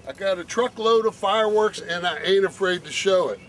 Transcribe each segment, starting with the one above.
I got a truckload of fireworks and I ain't afraid to show it.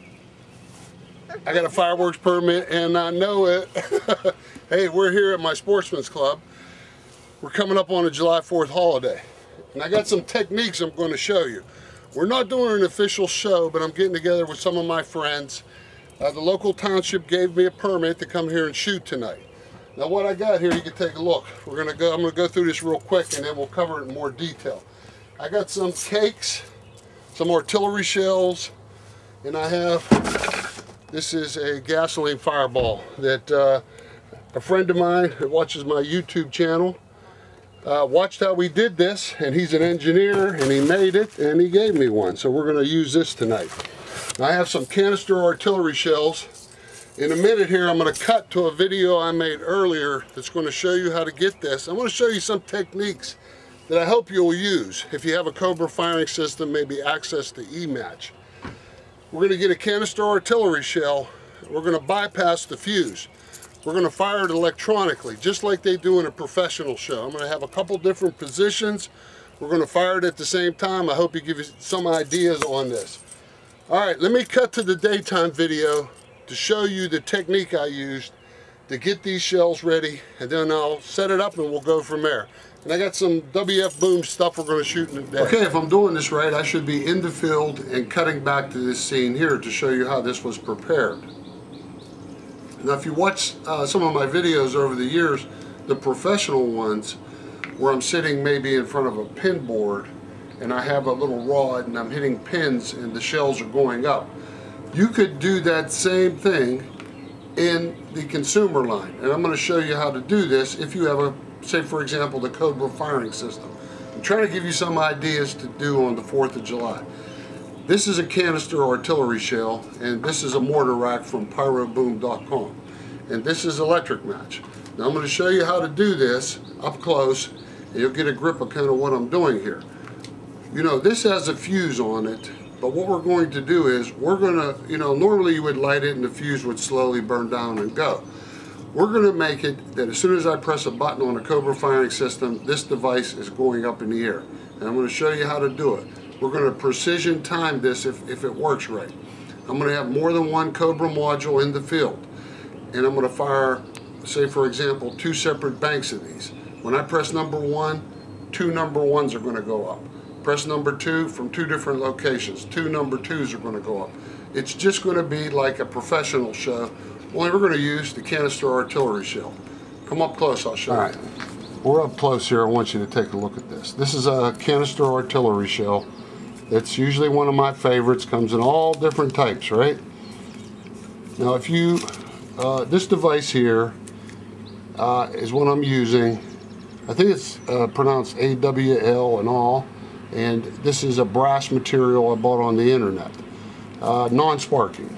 I got a fireworks permit and I know it. Hey, we're here at my sportsman's club. We're coming up on a July 4th holiday. And I got some techniques I'm going to show you. We're not doing an official show, but I'm getting together with some of my friends. The local township gave me a permit to come here and shoot tonight. Now what I got here, you can take a look. I'm going to go through this real quick and then we'll cover it in more detail. I got some cakes, some artillery shells, and I have, this is a gasoline fireball that a friend of mine who watches my YouTube channel watched how we did this, and he's an engineer and he made it and he gave me one. So we're going to use this tonight. Now I have some canister artillery shells. In a minute here I'm going to cut to a video I made earlier that's going to show you how to get this. I'm going to show you some techniques that I hope you'll use if you have a Cobra firing system, maybe access to E-match. We're going to get a canister artillery shell. We're going to bypass the fuse. We're going to fire it electronically, just like they do in a professional show. I'm going to have a couple different positions. We're going to fire it at the same time. I hope you give you some ideas on this. All right, let me cut to the daytime video to show you the technique I used to get these shells ready, and then I'll set it up and we'll go from there. And I got some WF boom stuff we're going to shoot in the day. Okay, if I'm doing this right, I should be in the field and cutting back to this scene here to show you how this was prepared. Now if you watch some of my videos over the years, the professional ones, where I'm sitting maybe in front of a pin board and I have a little rod and I'm hitting pins and the shells are going up, you could do that same thing in the consumer line. And I'm going to show you how to do this if you have a, say for example, the Cobra firing system. I'm trying to give you some ideas to do on the 4th of July. This is a canister artillery shell, and this is a mortar rack from pyroboom.com. And this is electric match. Now I'm going to show you how to do this up close, and you'll get a grip of kind of what I'm doing here. You know, this has a fuse on it, but what we're going to do is, we're going to, you know, normally you would light it and the fuse would slowly burn down and go. We're going to make it that as soon as I press a button on a Cobra firing system, this device is going up in the air. And I'm going to show you how to do it. We're going to precision time this if it works right. I'm going to have more than one Cobra module in the field. And I'm going to fire, say for example, 2 separate banks of these. When I press number 1, 2 number 1s are going to go up. Press number 2 from 2 different locations. 2 number 2s are going to go up. It's just going to be like a professional show. Only we're going to use the canister artillery shell. Come up close, I'll show you. All right. We're up close here. I want you to take a look at this. This is a canister artillery shell. It's usually one of my favorites. Comes in all different types, right? Now if you, this device here is what I'm using. I think it's pronounced AWL and all. And this is a brass material I bought on the internet. Non-sparking.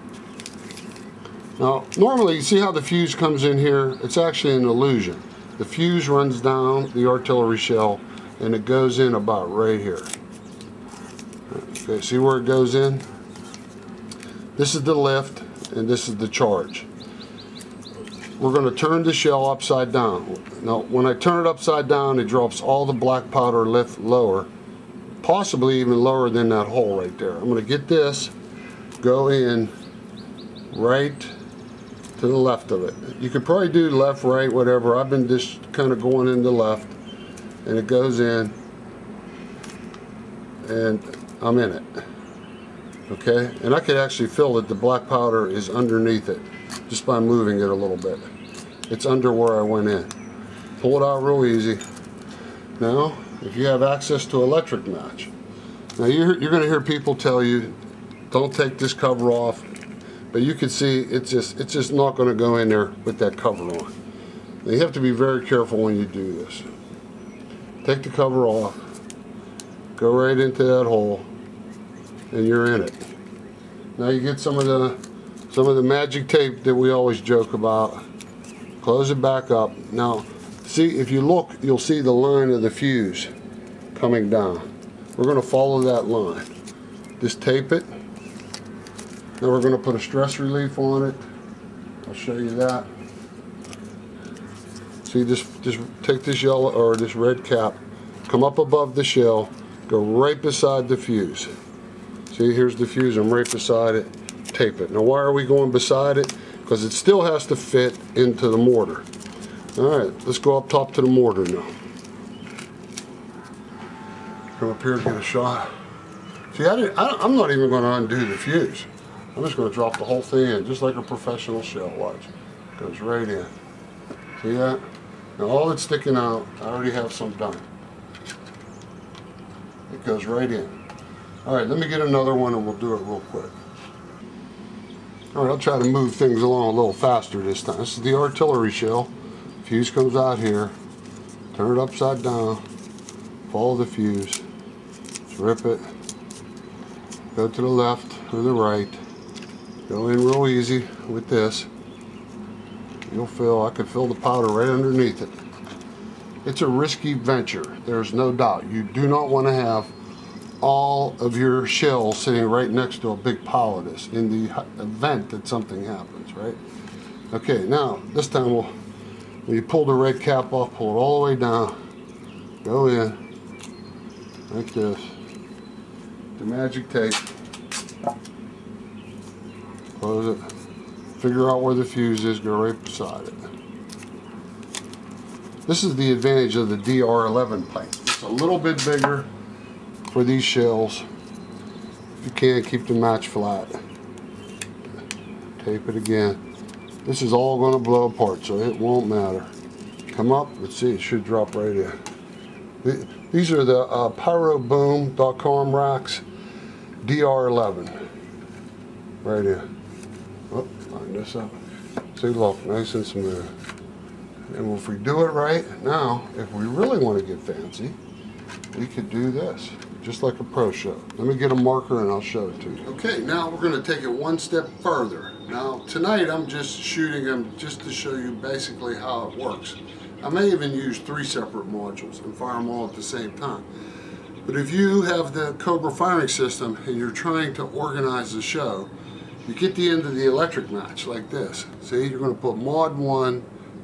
Now normally you see how the fuse comes in here? It's actually an illusion. The fuse runs down the artillery shell and it goes in about right here. Okay, see where it goes in? This is the lift and this is the charge. We're going to turn the shell upside down. Now when I turn it upside down, it drops all the black powder lift lower, possibly even lower than that hole right there. I'm going to get this, go in right to the left of it. You could probably do left, right, whatever. I've been just kind of going in the left, and it goes in, and I'm in it. Okay, and I could actually feel that the black powder is underneath it just by moving it a little bit. It's under where I went in. Pull it out real easy. Now, if you have access to electric match, now you're going to hear people tell you, don't take this cover off. But you can see it's just not going to go in there with that cover on. Now you have to be very careful when you do this. Take the cover off, go right into that hole, and you're in it. Now you get some of the magic tape that we always joke about. Close it back up. Now, see, if you look, you'll see the line of the fuse coming down. We're going to follow that line. Just tape it. Now we're going to put a stress relief on it. I'll show you that. See, just take this yellow or this red cap, come up above the shell, go right beside the fuse. See, here's the fuse, I'm right beside it, tape it. Now why are we going beside it? Because it still has to fit into the mortar. Alright, let's go up top to the mortar now. Come up here and get a shot. See, I'm not even going to undo the fuse. I'm just going to drop the whole thing in, just like a professional shell. Watch. Goes right in. See that? Now all that's sticking out, I already have some done. It goes right in. Alright, let me get another one and we'll do it real quick. Alright, I'll try to move things along a little faster this time. This is the artillery shell. Fuse comes out here. Turn it upside down. Follow the fuse. Rip it. Go to the left or the right. Go in real easy with this. I could fill the powder right underneath it. It's a risky venture, there's no doubt. You do not want to have all of your shells sitting right next to a big pile of this in the event that something happens, right? Okay, now this time when you pull the red cap off, pull it all the way down, go in like this. The magic tape. Close it. Figure out where the fuse is, go right beside it. This is the advantage of the DR11 pipe. It's a little bit bigger for these shells. If you can, keep the match flat. Tape it again. This is all going to blow apart, so it won't matter. Come up, let's see, it should drop right in. These are the pyroboom.com racks DR11. Right in. Oh, line this up. See, look, nice and smooth. And if we do it right, now, if we really want to get fancy, we could do this, just like a pro show. Let me get a marker and I'll show it to you. Okay, now we're going to take it one step further. Now, tonight I'm just shooting them just to show you basically how it works. I may even use 3 separate modules and fire them all at the same time. But if you have the Cobra firing system and you're trying to organize the show, you get the end of the electric match like this. See, you're going to put mod 1,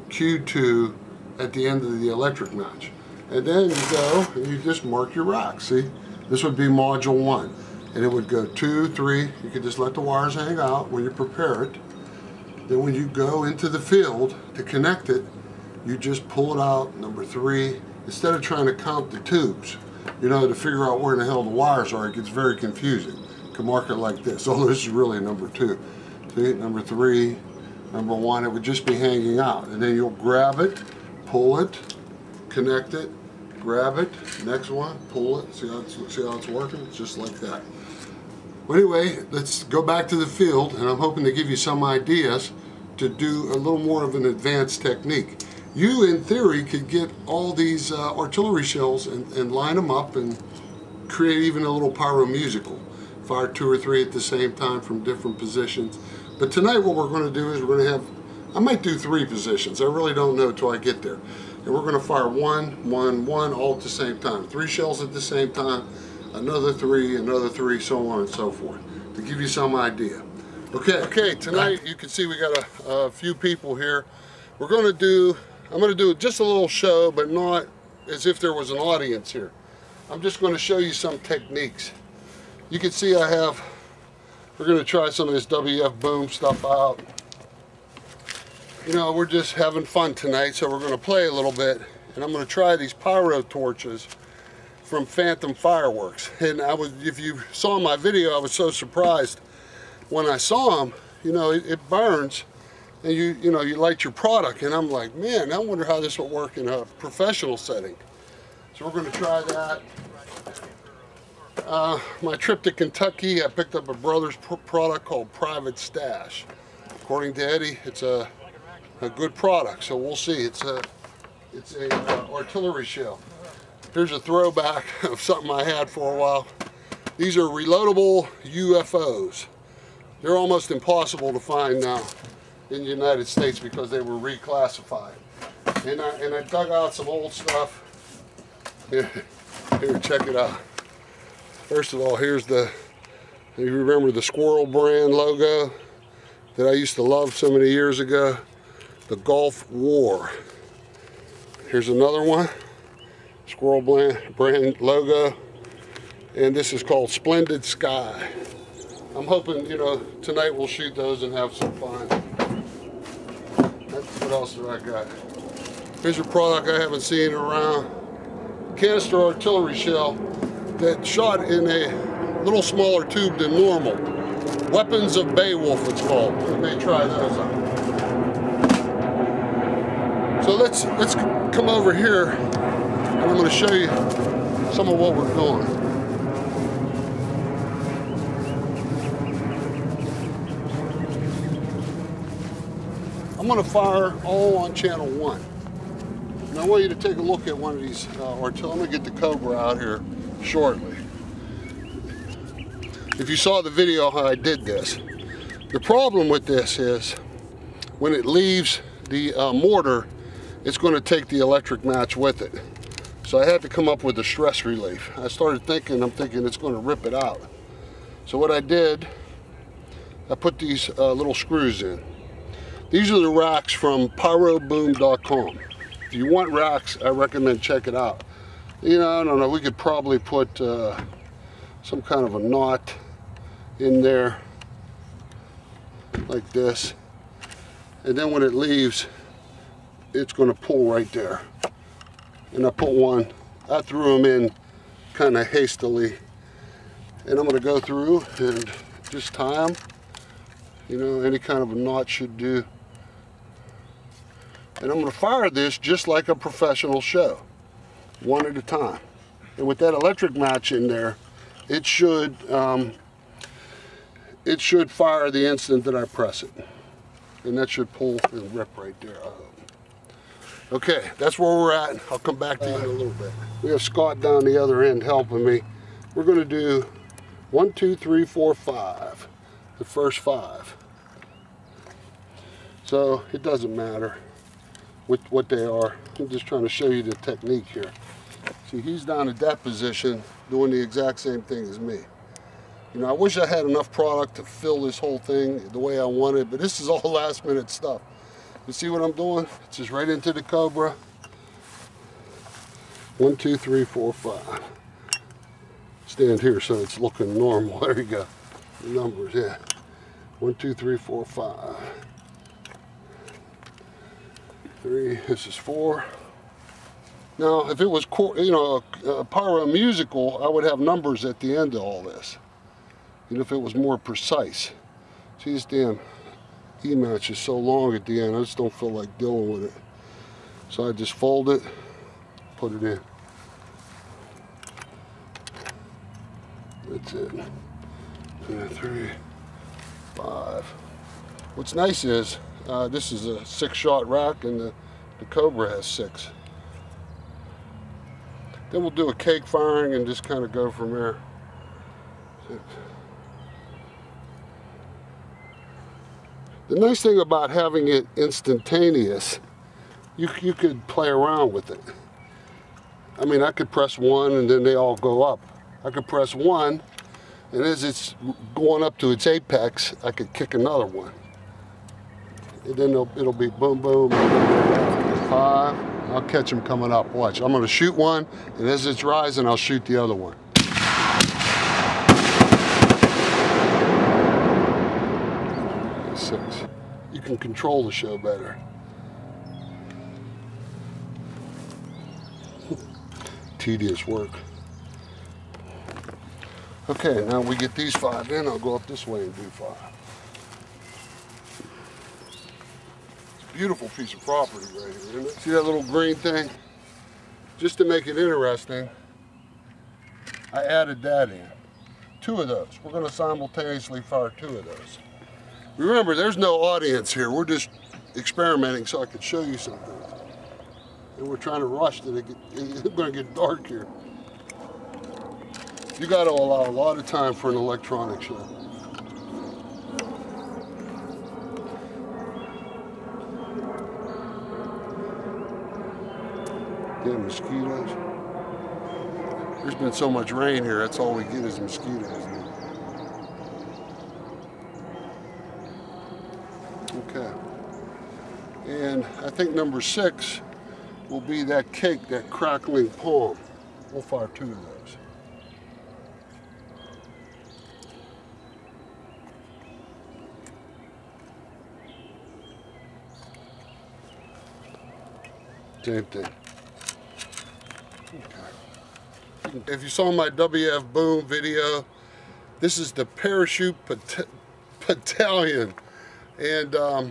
Q2 at the end of the electric match. And then you go and you just mark your rack. See, this would be module 1. And it would go 2, 3. You could just let the wires hang out when you prepare it. Then when you go into the field to connect it, you just pull it out, number 3. Instead of trying to count the tubes, you know, to figure out where in the hell the wires are, it gets very confusing. You can mark it like this. Oh, this is really number 2. See, number 3, number 1, it would just be hanging out. And then you'll grab it, pull it, connect it, grab it, next one, pull it. See how it's working? It's just like that. Well, anyway, let's go back to the field, and I'm hoping to give you some ideas to do a little more of an advanced technique. You, in theory, could get all these artillery shells and line them up and create even a little pyro musical. Fire 2 or 3 at the same time from different positions. But tonight what we're going to do is we're going to have, I might do 3 positions. I really don't know until I get there. And we're going to fire 1, 1, 1 all at the same time. 3 shells at the same time, another 3, so on and so forth, to give you some idea. Okay, tonight you can see we got a few people here. I'm going to do just a little show, but not as if there was an audience here. I'm just going to show you some techniques. You can see we're going to try some of this WF boom stuff out. You know, we're just having fun tonight, so we're going to play a little bit, and I'm going to try these pyro torches from Phantom Fireworks. And if you saw my video, I was so surprised when I saw them. You know, it burns, and you light your product, and I'm like, man, I wonder how this will work in a professional setting. So we're going to try that. My trip to Kentucky, I picked up a brother's product called Private Stash. According to Eddie, it's a good product, so we'll see. It's a artillery shell. Here's a throwback of something I had for a while. These are reloadable UFOs. They're almost impossible to find now in the United States because they were reclassified. And I dug out some old stuff. Here, check it out. First of all, here's you remember the Squirrel brand logo that I used to love so many years ago? The Gulf War. Here's another one. Squirrel brand logo. And this is called Splendid Sky. I'm hoping, you know, tonight we'll shoot those and have some fun. What else do I got? Here's a product I haven't seen around. Canister artillery shell that shot in a little smaller tube than normal. Weapons of Beowulf, it's called. I may try those out. So let's come over here, and I'm going to show you some of what we're doing. I'm going to fire all on channel 1. And I want you to take a look at one of these artillery. I'm going to get the Cobra out here shortly. If you saw the video how I did this, the problem with this is when it leaves the mortar, it's going to take the electric match with it. So I had to come up with a stress relief. I started thinking, I'm thinking it's going to rip it out. So what I did, I put these little screws in. These are the racks from pyroboom.com. If you want racks, I recommend check it out. You know, I don't know, we could probably put some kind of a knot in there like this. And then when it leaves, it's going to pull right there. And I put one, I threw them in kind of hastily. And I'm going to go through and just tie them. You know, any kind of a knot should do. And I'm going to fire this just like a professional show, one at a time. And with that electric match in there, it should fire the instant that I press it. And that should pull and rip right there. Okay, that's where we're at. I'll come back to you in a little bit. We have Scott down the other end helping me. We're going to do 1, 2, 3, 4, 5. The first 5. So it doesn't matter what they are. I'm just trying to show you the technique here. See, he's down at that position doing the exact same thing as me. You know, I wish I had enough product to fill this whole thing the way I wanted, but this is all last minute stuff. You see what I'm doing? It's just right into the Cobra. 1, 2, 3, 4, 5. Stand here so it's looking normal. There you go. The numbers, yeah. 1, 2, 3, 4, 5. 3. This is 4. Now, if it was, you know, a pyro musical, I would have numbers at the end of all this. You know, if it was more precise. See, this damn E-match is so long at the end, I just don't feel like dealing with it. So I just fold it, put it in. That's it. 2, 3, 5. What's nice is, this is a 6-shot rack and the Cobra has 6. Then we'll do a cake firing and just kind of go from there. The nice thing about having it instantaneous, you could play around with it. I mean, I could press 1 and then they all go up. I could press 1 and as it's going up to its apex, I could kick another one. And then it'll be boom, boom, 5. I'll catch them coming up. Watch, I'm gonna shoot one and as it's rising, I'll shoot the other one. 6. You can control the show better. Tedious work. Okay, now we get these 5 in. I'll go up this way and do 5. It's a beautiful piece of property right here, isn't it? See that little green thing? Just to make it interesting, I added that in. 2 of those. We're going to simultaneously fire 2 of those. Remember, there's no audience here. We're just experimenting so I could show you something. And we're trying to rush that it's going to get dark here. You got to allow a lot of time for an electronic show. Damn mosquitoes. There's been so much rain here, that's all we get is mosquitoes. Okay. And I think number 6 will be that cake, that crackling palm. We'll fire 2 of those. Same thing. Okay. If you saw my WF Boom video, this is the parachute battalion, and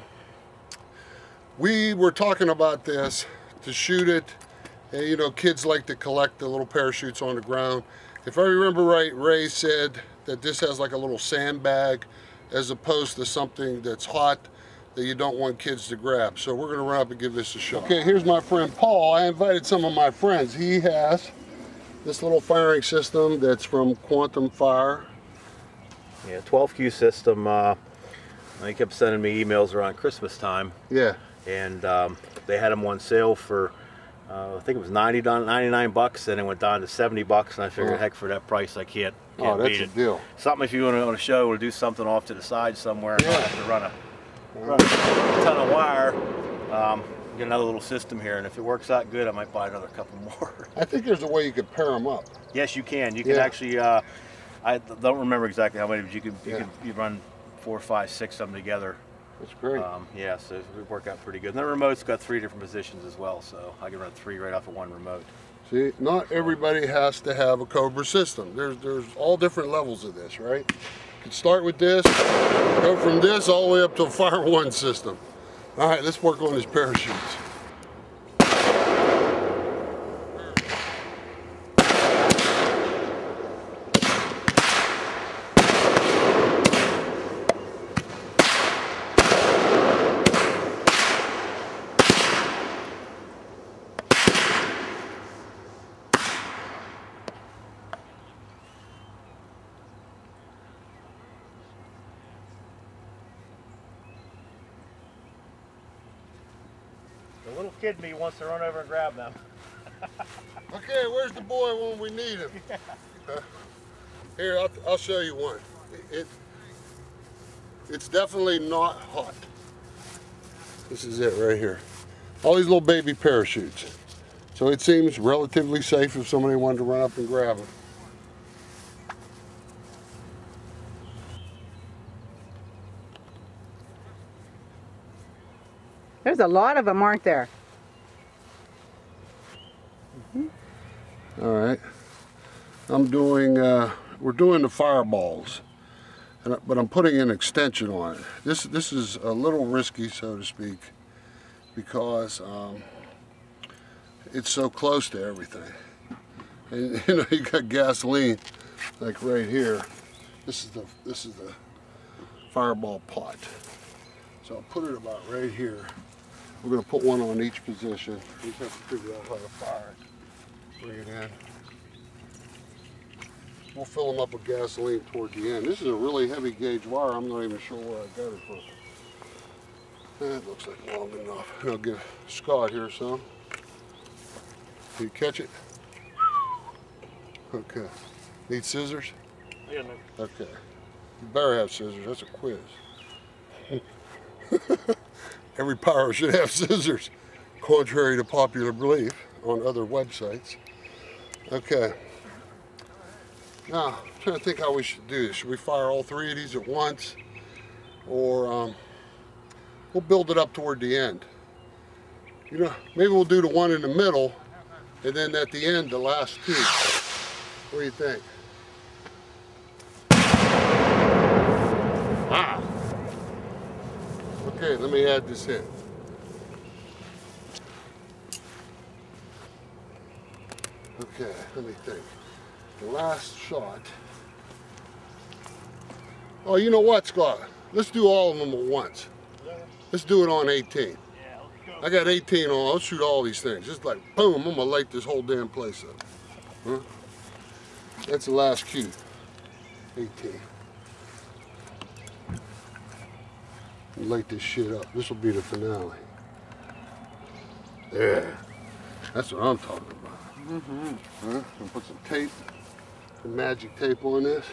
we were talking about this to shoot it. And, you know, kids like to collect the little parachutes on the ground. If I remember right, Ray said that this has like a little sandbag as opposed to something that's hot that you don't want kids to grab. So we're gonna run up and give this a shot. Okay, here's my friend Paul. I invited some of my friends. He has this little firing system that's from Quantum Fire. Yeah, 12Q system. They kept sending me emails around Christmas time. Yeah. And they had them on sale for, I think it was 99 bucks, and it went down to 70 bucks, and I figured, heck, for that price, I can't beat it. That's a deal. Something if you want to on a show or do something off to the side somewhere, and not have to run a ton of wire. Get another little system here, and if it works out good, I might buy another couple more. I think there's a way you could pair them up. Yes, you can. You can actually. I don't remember exactly how many, but you run 4, 5, 6 of them together. That's great. Yeah, so it would work out pretty good. And the remote's got 3 different positions as well, so I can run 3 right off of 1 remote. See, not everybody has to have a Cobra system. There's all different levels of this, right? You can start with this, go from this all the way up to a Fire One system. All right, let's work on his parachutes. The little kid me wants to run over and grab them. Okay, where's the boy when we need him? Here, I'll show you one. It's definitely not hot. This is it right here. All these little baby parachutes. So it seems relatively safe if somebody wanted to run up and grab them. There's a lot of them, aren't there? All right. We're doing the fireballs, but I'm putting an extension on it. This is a little risky, so to speak, because it's so close to everything. And you know, you got gasoline, like right here. This is the fireball pot. So I'll put it about right here. We're going to put one on each position. We just have to figure out how to fire it. Bring it in. We'll fill them up with gasoline toward the end. This is a really heavy gauge wire. I'm not even sure where I got it from. That looks like long enough. And I'll give Scott here some. Can you catch it? Okay. Need scissors? Yeah, no. Okay. You better have scissors. That's a quiz. Every pyro should have scissors, contrary to popular belief on other websites. Okay. Now, I'm trying to think how we should do this. Should we fire all 3 of these at once? Or we'll build it up toward the end. You know, maybe we'll do the one in the middle, and then at the end, the last 2. What do you think? Wow. Okay, let me add this in. Okay, let me think. The last shot. Oh, you know what, Scott? Let's do all of them at once. Let's do it on 18. Yeah, let's go. I got 18 on. I'll shoot all these things. Just like, boom, I'm going to light this whole damn place up. Huh? That's the last cue. 18. Light this shit up. This will be the finale. Yeah, that's what I'm talking about. Huh? I'll put some tape, some magic tape on this.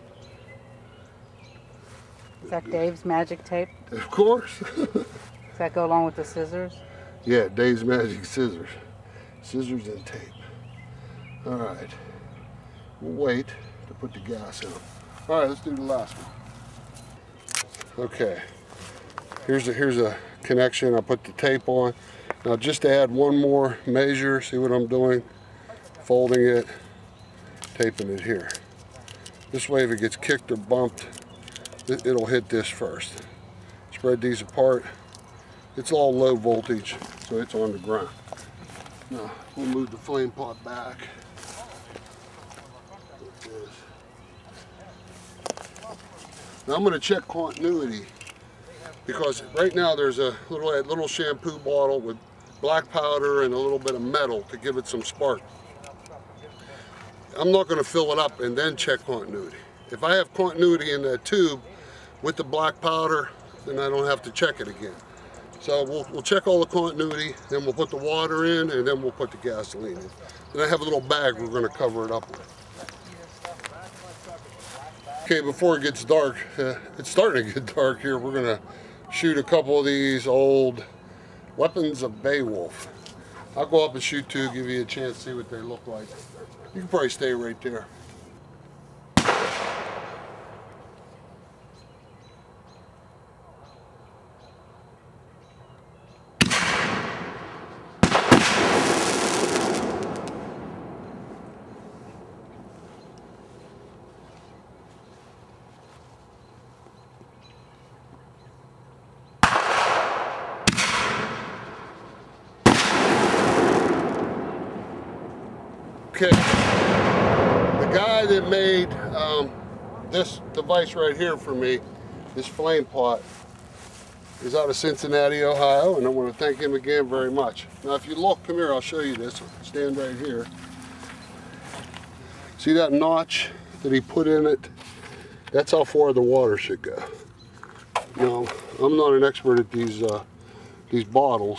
Is that Dave's magic tape? Of course. Does that go along with the scissors? Yeah, Dave's magic scissors. Scissors and tape. All right. We'll wait to put the gas in. All right, let's do the last one. Okay. Here's a connection. I put the tape on. Now just to add one more measure, see what I'm doing? Folding it, taping it here. This way if it gets kicked or bumped, it'll hit this first. Spread these apart. It's all low voltage, so it's on the ground. Now we'll move the flame pot back. Now I'm going to check continuity, because right now there's a little shampoo bottle with black powder and a little bit of metal to give it some spark. I'm not going to fill it up and then check continuity. If I have continuity in that tube with the black powder, then I don't have to check it again. So we'll check all the continuity, then we'll put the water in, and then we'll put the gasoline in. And I have a little bag we're going to cover it up with. Okay, before it gets dark, it's starting to get dark here, we're going to shoot a couple of these old Weapons of Beowulf. I'll go up and shoot two, give you a chance to see what they look like. You can probably stay right there. Okay, the guy that made this device right here for me, this flame pot, is out of Cincinnati, Ohio, and I want to thank him again very much. Now if you look, come here, I'll show you this. Stand right here. See that notch that he put in it? That's how far the water should go. Now, I'm not an expert at these bottles.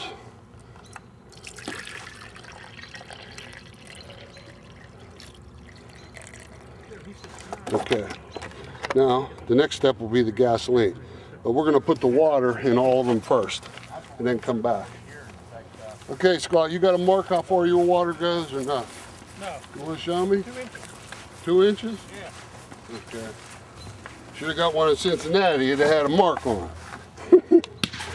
Okay, now the next step will be the gasoline, but we're going to put the water in all of them first and then come back. Okay, Scott, you got a mark how far your water goes or not? No. You want to show me? 2 inches. 2 inches? Yeah. Okay. Should have got one in Cincinnati, it'd have had a mark on it.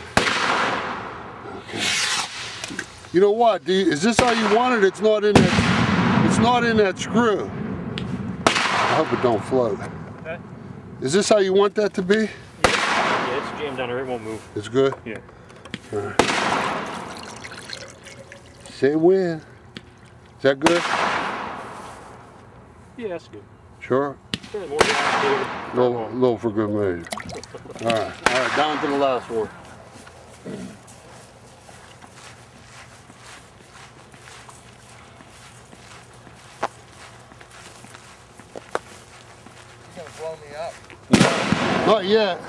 Okay. You know what? Is this how you want it? It's not in that. It's not in that screw. I hope it don't float. Okay. Is this how you want that to be? Yeah, it's jammed down there. It won't move. It's good? Yeah. All right. Say when. Is that good? Yeah, that's good. Sure? Yeah, more gas, Low for good measure. All right, down to the last one. You're gonna blow me up. Not yet.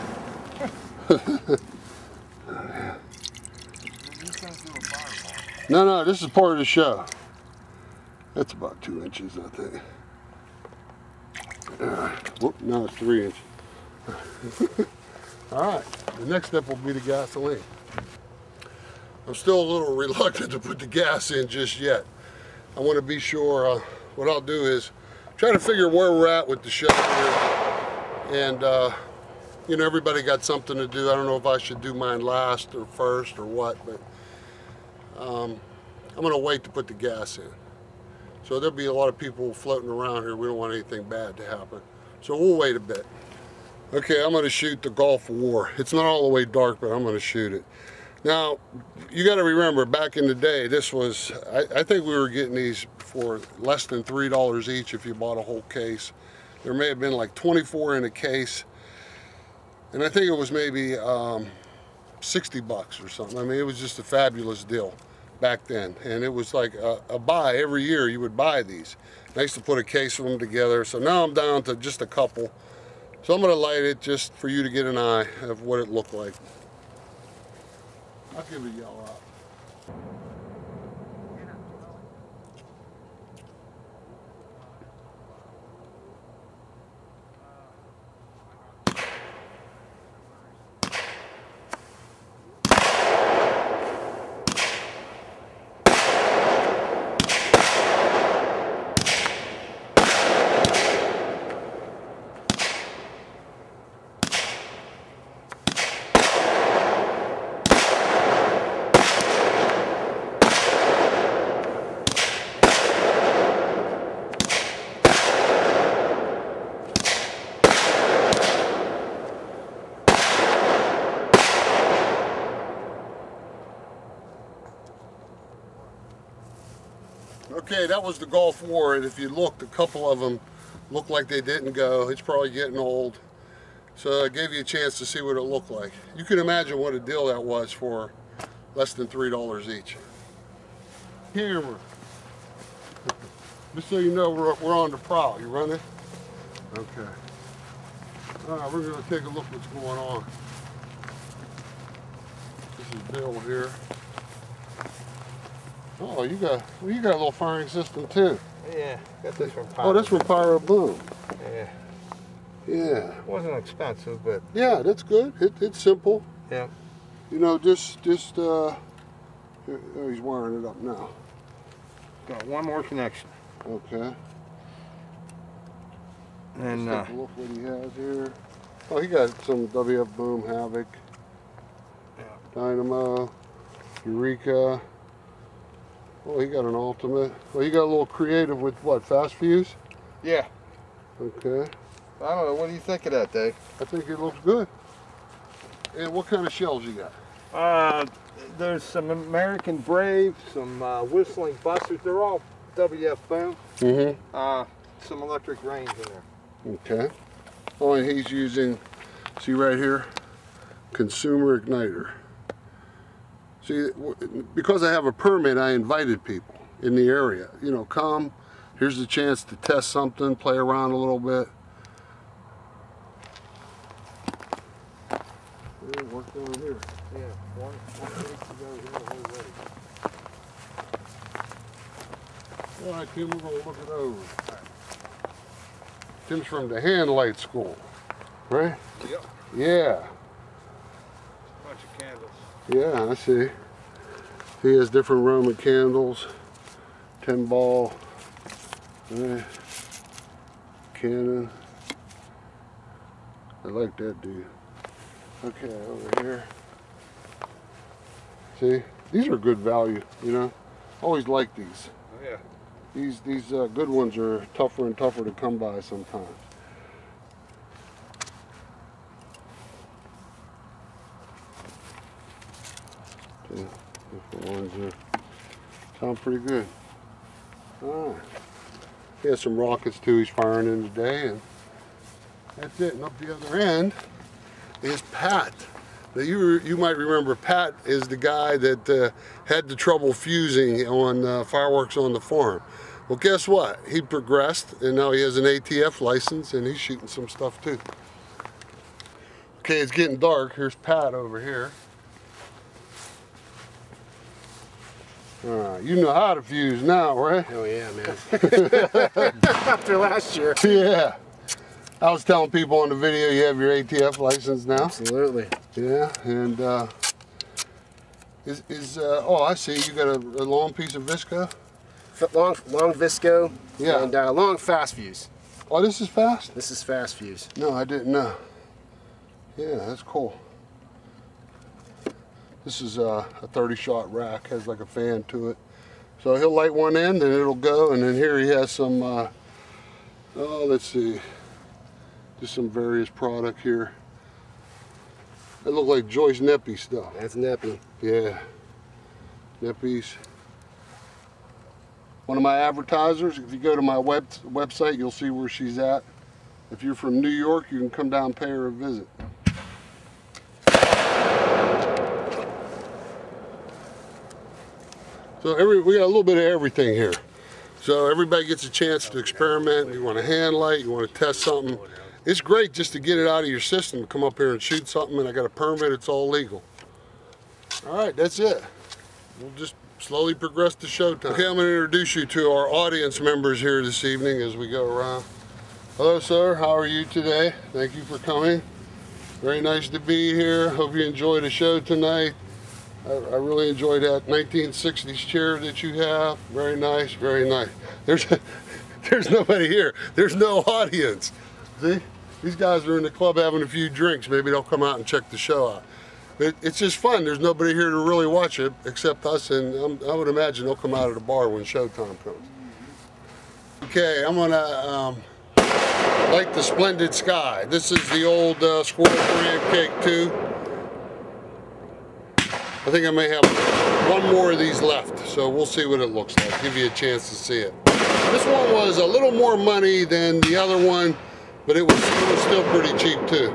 No, this is part of the show. That's about 2 inches, I think. Whoop, now it's 3 inches. All right, the next step will be the gasoline. I'm still a little reluctant to put the gas in just yet. I want to be sure. What I'll do is try to figure where we're at with the show here. And, you know, everybody got something to do. I don't know if I should do mine last or first or what, but I'm going to wait to put the gas in. So there'll be a lot of people floating around here. We don't want anything bad to happen. So we'll wait a bit. Okay, I'm going to shoot the Gulf War. It's not all the way dark, but I'm going to shoot it. Now, you got to remember, back in the day, this was, I think we were getting these for less than $3 each if you bought a whole case. There may have been like 24 in a case. And I think it was maybe 60 bucks or something. I mean, it was just a fabulous deal back then. And it was like a buy every year. You would buy these. I used to put a case of them together. So now I'm down to just a couple. So I'm going to light it just for you to get an eye of what it looked like. I'll give it a yell out. Okay, that was the Gulf War, and if you looked, a couple of them looked like they didn't go. It's probably getting old. So I gave you a chance to see what it looked like. You can imagine what a deal that was for less than $3 each. Camera. Just so you know, we're on the prowl. You running? Okay. All right, we're going to take a look what's going on. This is Bill here. Oh, you got a little firing system too. Yeah, got this from Pyro. Oh, that's from Pyro Boom. Yeah. Yeah. It wasn't expensive, but Yeah, that's good. It's simple. yeah. You know, just here, oh, he's wiring it up now. Got one more connection. Okay. And Let's take a look what he has here. Oh, he got some WF Boom Havoc, yeah. Dynamo, Eureka. Oh, he got an Ultimate. Well, you got a little creative with what, fast fuse? Yeah. Okay. I don't know. What do you think of that, Dave? I think it looks good. And what kind of shells you got? There's some American Brave, some Whistling Busters. They're all WF Boom. Mm-hmm. Some electric range in there. Okay. Oh, and he's using, see right here, consumer igniter. See, because I have a permit, I invited people in the area. You know, come, here's the chance to test something, play around a little bit. Yeah, work down here. Yeah, one week to go here already. All right, Tim, we're going to look it over. Tim's from the hand light school, right? Yep. Yeah. Bunch of candles. Yeah, I see. He has different Roman candles, 10 ball, Canon. I like that dude. Okay, over here. See, these are good value, you know. Always like these. Oh, yeah. These good ones are tougher and tougher to come by sometimes. Okay, different ones are sound pretty good. All right. He has some rockets too he's firing in today, and that's it. And up the other end is Pat. Now you might remember Pat is the guy that had the trouble fusing on fireworks on the farm. Well, guess what? He progressed, and now he has an ATF license, and he's shooting some stuff too. Okay, it's getting dark. Here's Pat over here. All right, you know how to fuse now, right? Oh yeah, man. After last year. Yeah. I was telling people on the video you have your ATF license now. Absolutely. Yeah, and oh, I see. You got a long piece of visco. Long visco. Yeah. And long fast fuse. Oh, this is fast? This is fast fuse. No, I didn't know. Yeah, that's cool. This is a 30-shot rack. Has like a fan to it. So he'll light one end and it'll go. And then here he has some. Oh, let's see. Just some various product here. They look like Joyce Neppy stuff. That's Neppy. Yeah. Neppies. One of my advertisers, if you go to my website, you'll see where she's at. If you're from New York, you can come down and pay her a visit. So we got a little bit of everything here. So everybody gets a chance to experiment. You want a hand light, you want to test something. It's great just to get it out of your system, come up here and shoot something, and I got a permit, it's all legal. All right, that's it. We'll just slowly progress to showtime. Okay, I'm going to introduce you to our audience members here this evening as we go around. Hello, sir. How are you today? Thank you for coming. Very nice to be here. Hope you enjoyed the show tonight. I really enjoyed that 1960s chair that you have. Very nice, very nice. There's nobody here. There's no audience. See? These guys are in the club having a few drinks. Maybe they'll come out and check the show out. It's just fun. There's nobody here to really watch it except us, and I would imagine they'll come out of the bar when showtime comes. Okay, I'm gonna light the Splendid Sky. This is the old Squirrel Crab Cake 2. I think I may have one more of these left, so we'll see what it looks like. Give you a chance to see it. This one was a little more money than the other one, but it was still pretty cheap too.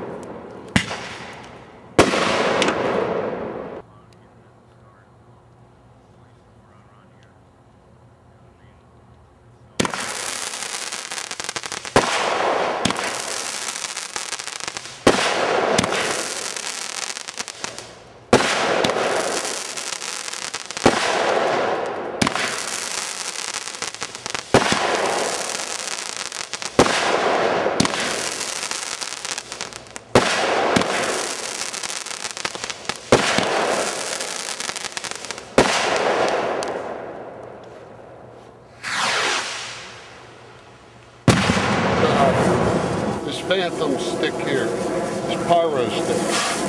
This phantom stick here, this pyro stick.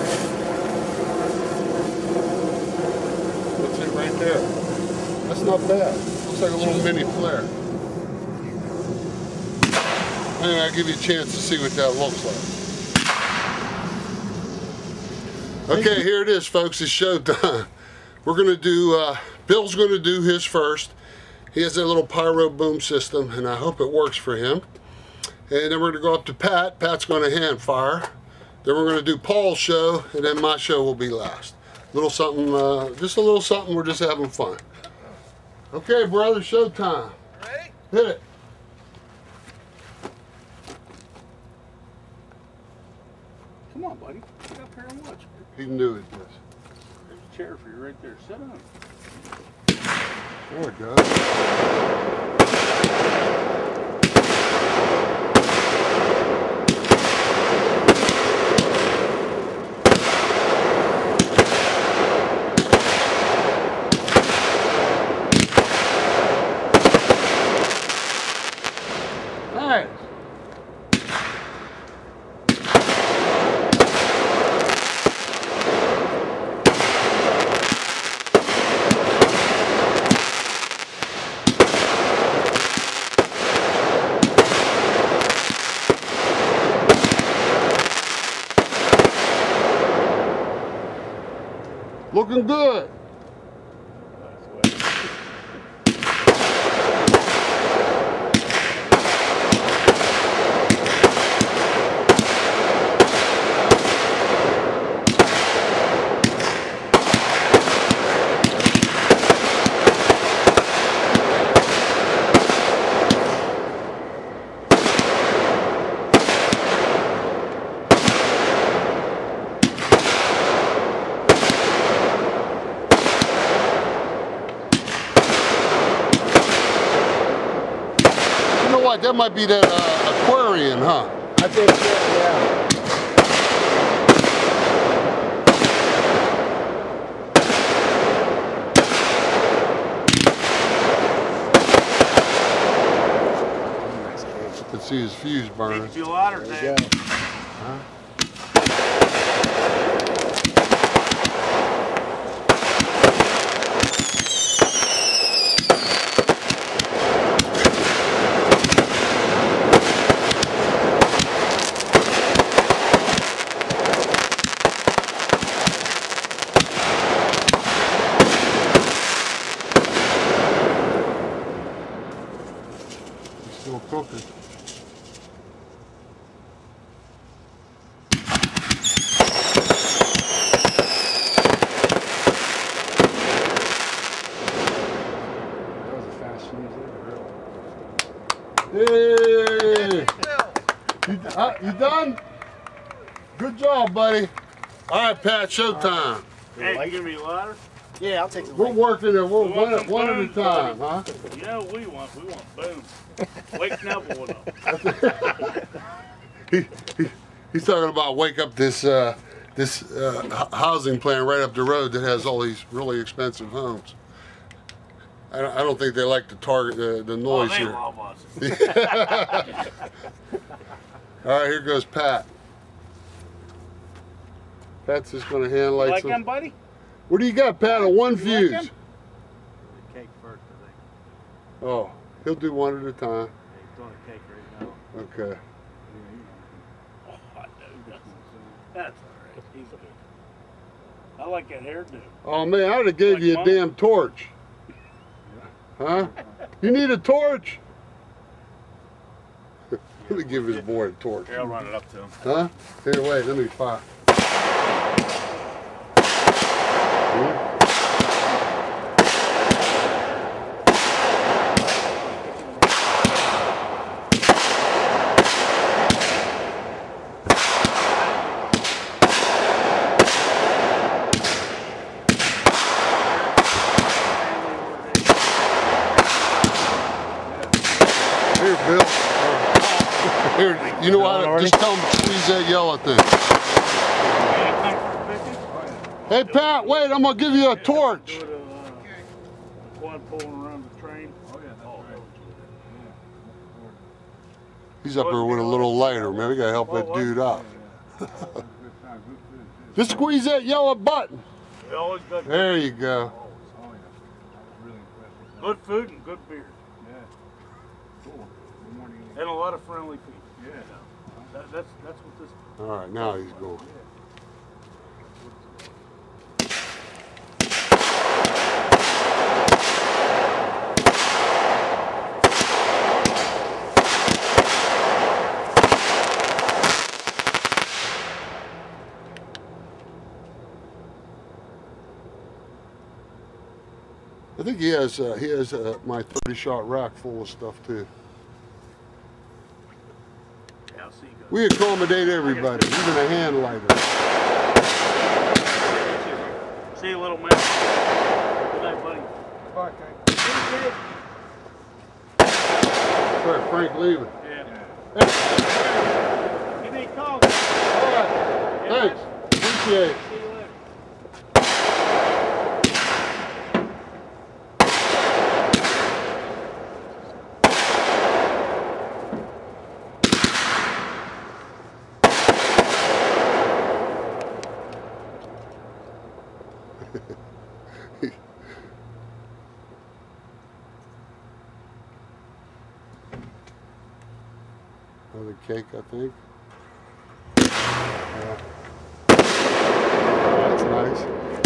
What's it right there? That's not bad. Looks like a little mini flare. Anyway, I'll give you a chance to see what that looks like. Okay, here it is, folks. It's showtime. We're gonna do, Bill's gonna do his first. He has that little pyro boom system, and I hope it works for him. And then we're going to go up to Pat. Pat's going to hand fire. Then we're going to do Paul's show, and then my show will be last. Little something, just a little something. We're just having fun. Okay, brother, showtime. Ready? Hit it. Come on, buddy. Get up here and watch. He can do it, yes. There's a chair for you right there. Sit down. There it goes. Nice. Looking good. That might be that Aquarian, huh? I think so, yeah. You can see his fuse burning. Needs to be louder, There Dave. you go. Huh? Still cooking. That was a fast fuse. Hey! You done? Good job, buddy. All right, Pat, showtime. Hey, you gonna be louder? Yeah, I'll take the We're lead. working it. We're We want one at a some time, boom, huh? You know what we want? We want boom. Wake Neville up. He's talking about wake up this housing plan right up the road that has all these really expensive homes. I don't think they like to target the Oh, noise they here. love us. All right, here goes Pat. Pat's just going to hand light Like some. them, buddy? What do you got, Pat? A one You like fuse. them? The cake first, I think. Oh, he'll do one at a time. He's doing a cake right now. Okay. Oh, I know. That's all right. He's good. I like that hairdo. Oh man, I'd have gave Like you a mine? damn torch. Huh? You need a torch? Let me give his boy a torch. Here, I'll run it up to him. Huh? Here, wait, let me fire. Here, Bill. Here, you know what? Just tell him to squeeze that yellow thing. Hey, Pat, wait, I'm going to give you a torch. Do it, one pulling around the train. He's up there with a little lighter, man. We got to help that dude up. Just squeeze that yellow button. We always got There you go. good food and good beer. And a lot of friendly people. Yeah. That's what this. All right, now he's going. I think he has my 30-shot rack full of stuff too. Yeah, I'll see you guys. We accommodate everybody, even a hand lighter. See you, little man. Good night, buddy. Bye, Kate. Sorry, Frank leaving. Yeah. Give me a call. All right, thanks. Appreciate it. See you later. Another cake, I think. That's nice.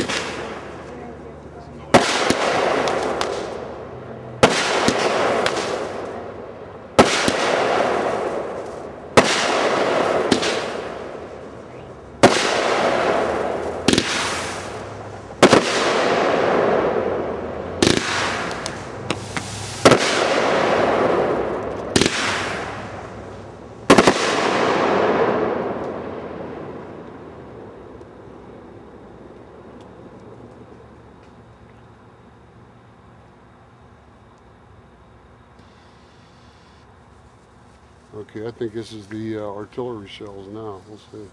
Okay, I think this is the artillery shells now. We'll see.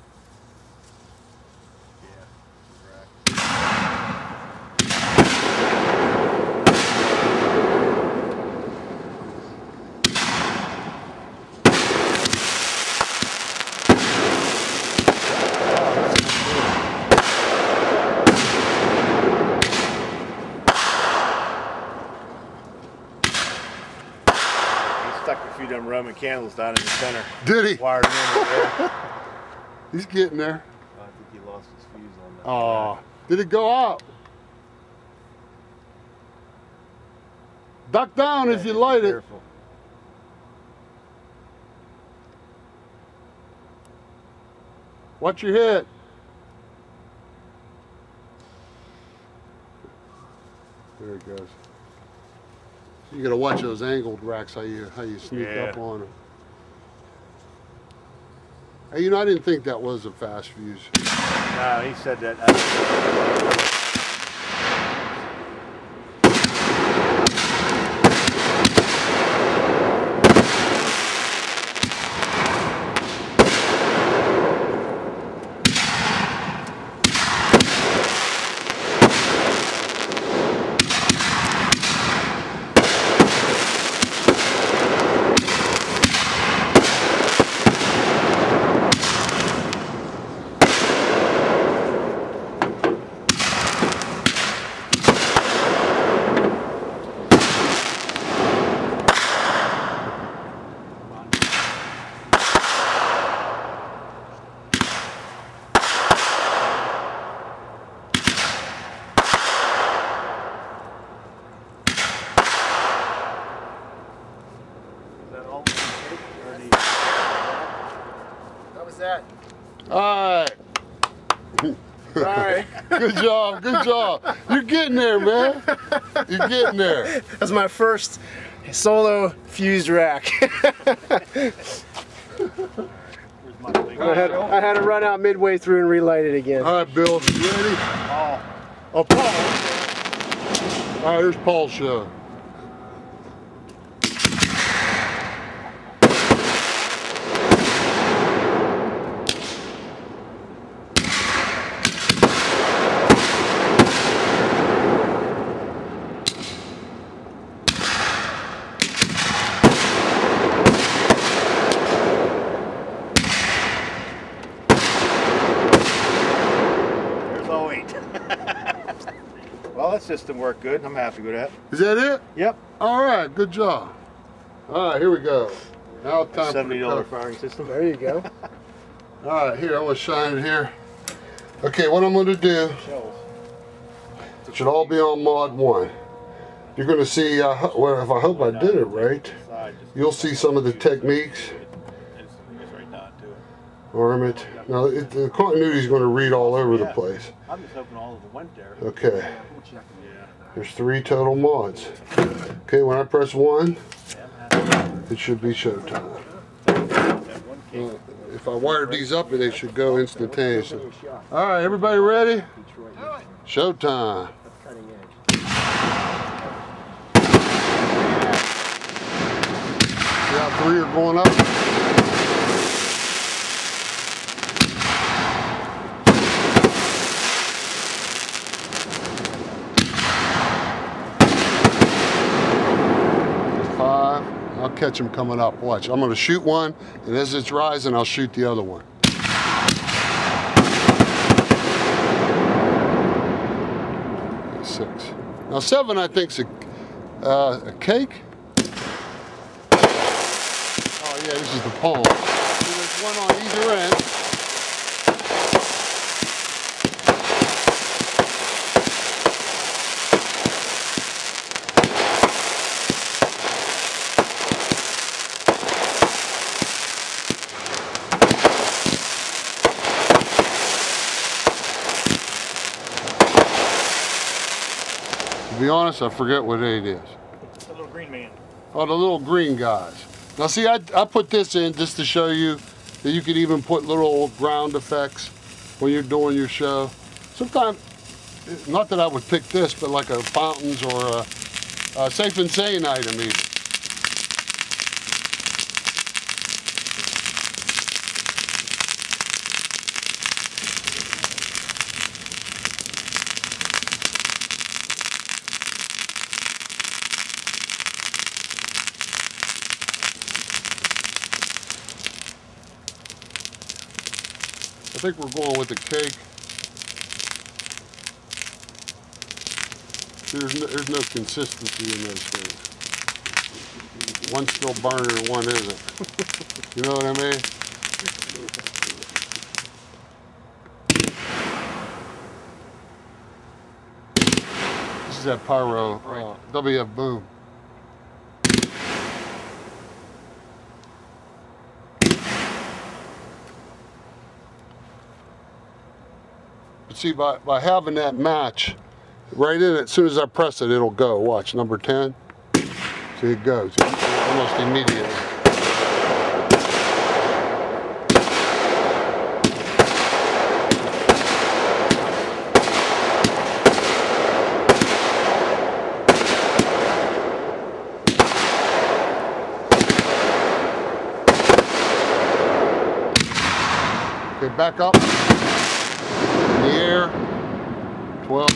Stuck a few of them Roman candles down in the center. Did he? Wired them in there. He's getting there. I think he lost his fuse on that. Oh, did it go out? Duck down as you light it. Careful. Watch your head. There it goes. You gotta watch those angled racks, how you sneak up on them. Hey, you know, I didn't think that was a fast fuse. No, he said that. that? All right. All right. Good job, good job. You're getting there, man. You're getting there. That's my first solo fused rack. I had to run out midway through and relight it again. All right, Bill, you ready? Oh, Paul. All right, here's Paul's show. Well, that system worked good. I'm happy with that. Is that it? Yep. All right, good job. All right, here we go. Now time for the $70 cover. firing system. There you go. All right, here, I'm gonna shine it here. Okay, what I'm gonna do, it should all be on mod 1. You're gonna see, well, if I hope I did it right, you'll see some of the techniques. Arm it. Now, the continuity is going to read all over the place. I'm just hoping all of them went there. Okay. There's 3 total mods. Okay, when I press 1, it should be showtime. If I wired these up, they should go instantaneously. All right, everybody ready? Showtime. Yeah, 3 are going up. I'll catch them coming up. Watch. I'm going to shoot one, and as it's rising, I'll shoot the other one. 6. Now 7, I think's a cake. Oh yeah, this is the palm. So there's one on either end. To be honest, I forget what 8 is. The little green man. Oh, the little green guys. Now see, I put this in just to show you that you could even put little ground effects when you're doing your show. Sometimes, not that I would pick this, but like a fountains or a safe and sane item even. I think we're going with the cake. There's no consistency in those things. One's still burning and one isn't. You know what I mean? This is that pyro, WF Boom. But see, by having that match right in it, as soon as I press it, it'll go. Watch, number 10. See, it goes almost immediately. Okay, back up. In the air. 12.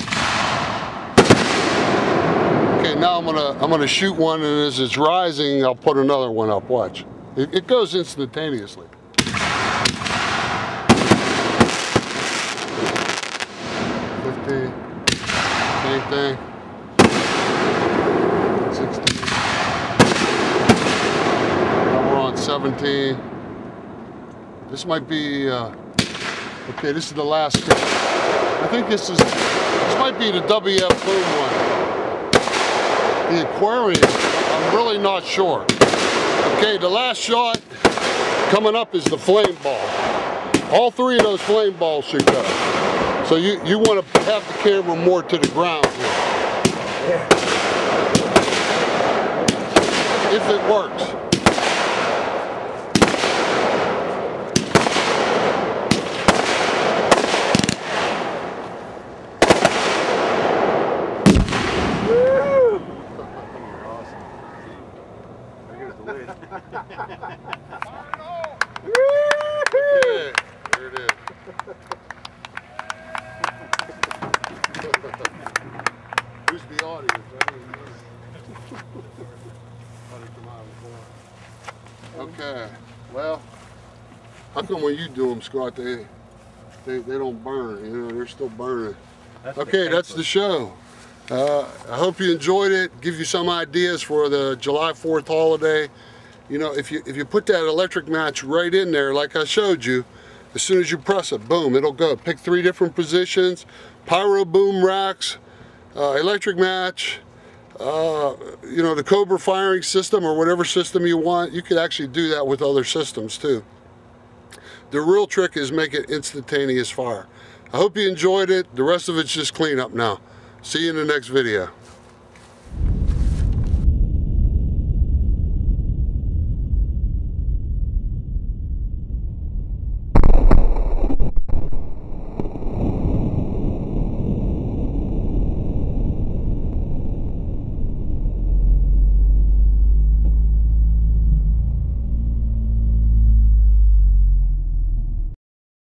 Okay, now I'm gonna shoot one, and as it's rising, I'll put another one up. Watch. It goes instantaneously. 50. Same thing. 60. Now we're on 17. This might be. Okay, this is the last step. I think this might be the WF Boom one. The aquarium, I'm really not sure. Okay, the last shot coming up is the flame ball. All three of those flame balls should go. So you want to have the camera more to the ground here. If it works. Okay, there it is. Who's the audience? Okay, well, how come when you do them, Scott, they don't burn? You know, they're still burning. Okay, that's the show. I hope you enjoyed it. Give you some ideas for the July 4th holiday. You know, if you put that electric match right in there, like I showed you, as soon as you press it, boom, it'll go. Pick 3 different positions: pyro boom racks, electric match, you know, the Cobra firing system or whatever system you want. You could actually do that with other systems too. The real trick is make it instantaneous fire. I hope you enjoyed it. The rest of it's just cleanup now. See you in the next video.